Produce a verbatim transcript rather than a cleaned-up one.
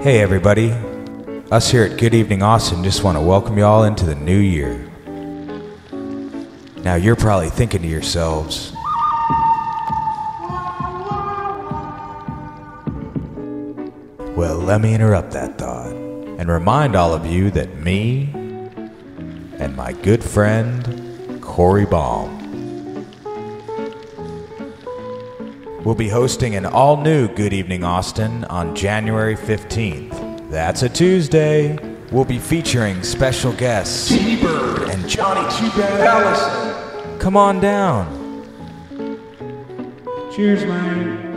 Hey everybody, us here at Good Evening Austin just want to welcome you all into the new year. Now you're probably thinking to yourselves, well, let me interrupt that thought and remind all of you that me and my good friend Corey Baum will be hosting an all-new Good Evening Austin on January fifteenth. That's a Tuesday. We'll be featuring special guests T-Bird and Johnny Too Bad Allison. Come on down. Cheers, man.